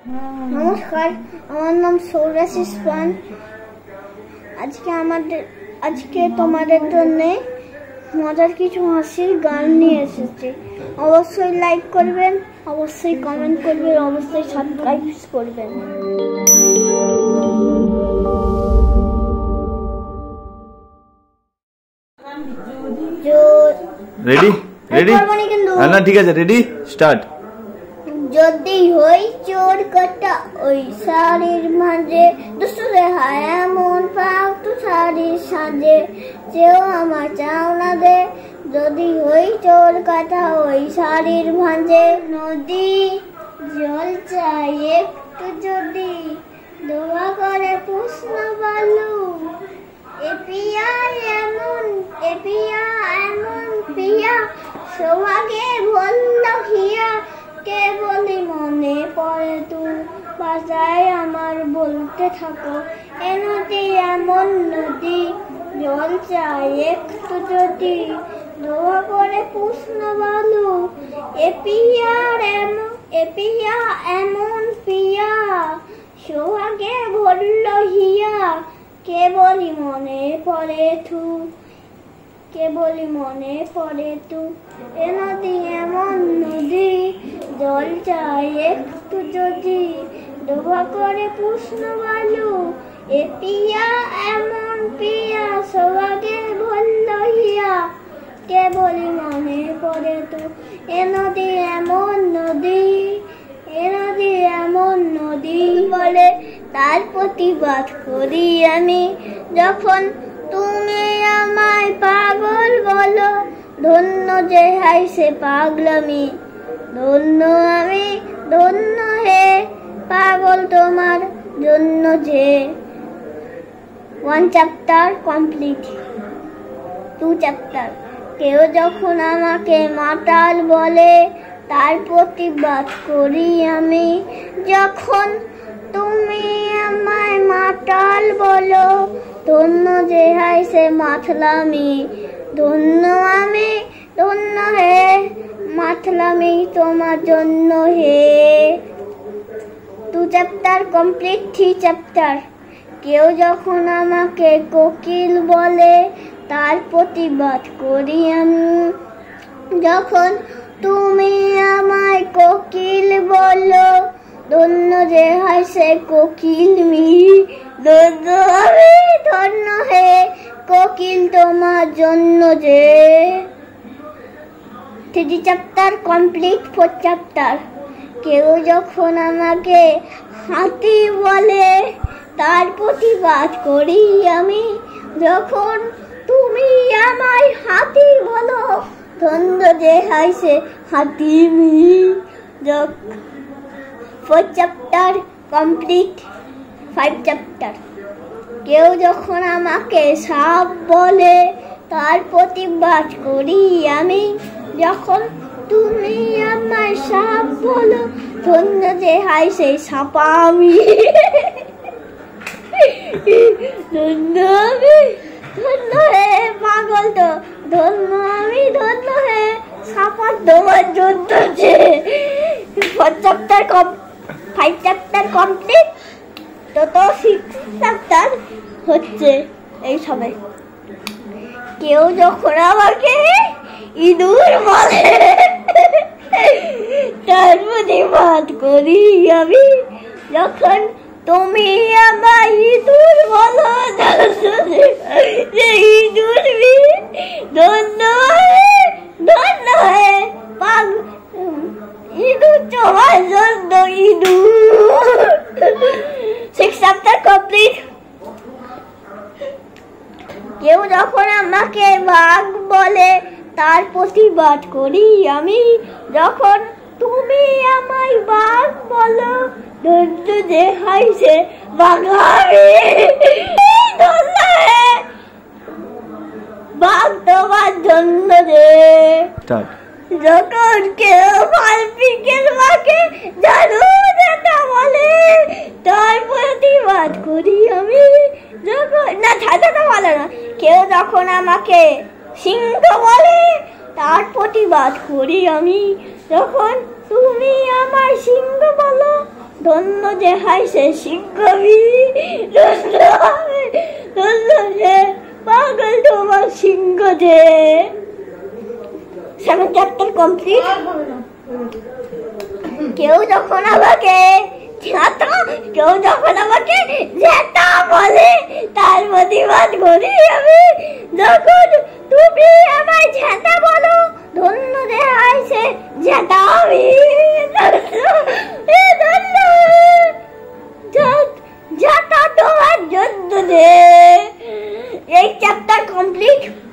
নমস্কার, আমার নাম সৌরাশিস পান। আজকে তোমাদের জন্য মজার কিছু হাসির গান নিয়ে এসেছি। অবশ্যই লাইক করবেন, অবশ্যই কমেন্ট করবেন, অবশ্যই সাবস্ক্রাইব করবেন। রেডি রেডি না, ঠিক আছে, রেডি স্টার্ট। যদি হই চোর কাটা ওই শাড়ির মাঝে, দুসরে হায় এমন পাও তো শাড়ির সাজে, চেয়েও আমার চাও না দে। যদি হই চোর কাটা ওই শাড়ির মাঝে, নদী জল চাই একটু যদি, দোয়া করে প্রশ্ন বালু। এ পিয়া এমন পিয়া, সোহাগে বলল হিয়া, কে বলি মনে পড়ে তুই, বাসায় আমার বলতে থাকো। এ নদী এমন নদী, জল চাই একটু যদি, দোয়া করে প্রশ্ন বালু। এ পিয়া এমন পিয়া, সোহাগে বলল হিয়া, কে বলি মনে পড়ে তু, কে বলি মনে পড়ে তু। এ নদী এমন নদী, জল চাই একটু যদি, দোয়া করে প্রশ্ন বালু। এ পিয়া এমন পিয়া, সোহাগে বলল হিয়া, কে বলি মনে পড়ে তু। এ নদী এমন নদী, এ নদী এমন নদী বলে তার প্রতিবাদ করি আমি, যখন তুমি আমায় পাগল বলো। ধন্য যে হাই সে পাগলামি, ধন্য আমি ধন্য হে, পাগল তোমার জন্য যে। 1 চ্যাপ্টার কমপ্লিট। 2 চ্যাপ্টার। কেউ যখন আমাকে মাতাল বলে, তার প্রতিবাদ করি আমি, যখন তুমি আমায় মাতাল বলো। ধন্য যে হাই সে মাতলামি, ধন্য আমি ধন্য হে, মাতলামি তোমার জন্য হে। 2 চ্যাপ্টার কমপ্লিট। 3 চ্যাপ্টার। কেউ যখন আমাকে কোকিল বলে, তার প্রতিবাদ করি আমি, যখন তুমি আমায় কোকিল বলো। ধন্য যে হয় সে কোকিল মি, ধন্য আমি ধন্য হে, কোকিল তোমার জন্য যে। 3 চ্যাপ্টার কমপ্লিট। 4 চ্যাপ্টার। কেউ যখন আমাকে হাতি বলে, তার প্রতিবাদ করি আমি, যখন তুমি আমায় হাতি বলো। ধন্য যে হয় সে হাতি মি। 4 chapter complete. 5 চ্যাপ্টার। কেউ যখন আমাকে সাপ বলে, তার প্রতিবাদ করি আমি, যখন তুমি আমায় সাপ বলো। ধন্য যে হয় সেই সাপামি, ধন্য আমি ধন্য হে, পাগল তো ধন্য আমি ধন্য হে, সাপার তোমার জন্য যে। 4 চ্যাপ্টার 5 চ্যাপ্টার কমপ্লিট। তো 6 চ্যাপ্টার হচ্ছে এই সবে। কেউ যখন আমাকে ইঁদুর বলে, তার প্রতিবাদ করি আমি, যখন তুমি আমায় ইঁদুর বলো। ইঁদুর ধন্য ধন্য হে, ইঁদুর তোমার জন্য ইঁদুর। 6 চ্যাপ্টার কমপ্লিট। কেউ যখন আমাকে বাঘ বলে, তার প্রতিবাদ করি আমি, যখন তুমি আমায় বাঘ বলো। ধন্য যে হয় সে বাঘামি, ধন্য হে, বাঘ তোমার জন্য যে। যখন কেউ বাল্পিকের মাকে জাদু দেখা বলে, তার প্রতিবাদ করি আমি, যখন না ছাড়াটা বলে না। কেউ যখন আমাকে সিংহ বলে, তার প্রতিবাদ করি আমি, যখন তুমি আমার সিংহ বলো। ধন্য যে হাই সে সিংহবি, ধন্য যে পাগল তোমার সিংহ যে। 7 চ্যাপ্টার কমপ্লিট। কেউ যখন আমাকে যেটা বলে তার প্রতিবাদ করি আমি। যখন তুমি আমায় যেটা বলো, ধন্য যে হাই সে যেটা আমি, যেটা তোমার জন্য যে। এই চ্যাপ্টার কমপ্লিট।